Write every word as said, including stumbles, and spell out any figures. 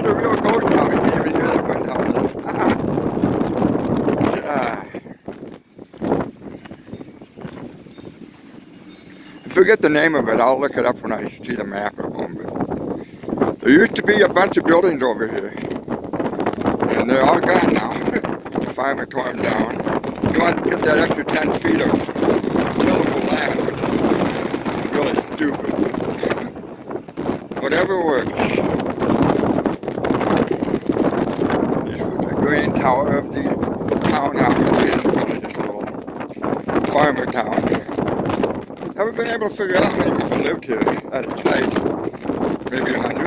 a real ghost town. You can't even hear that wind out there. Ah. I forget the name of it. I'll look it up when I see the map at home. But there used to be a bunch of buildings over here, and they're all gone now. The firemen tore them down. You want to get that extra ten feet of tillable land, which is really stupid. Whatever works. This was the green tower of the town out here, really this little farmer town. Never been able to figure out how many people lived here at its height. Maybe a hundred.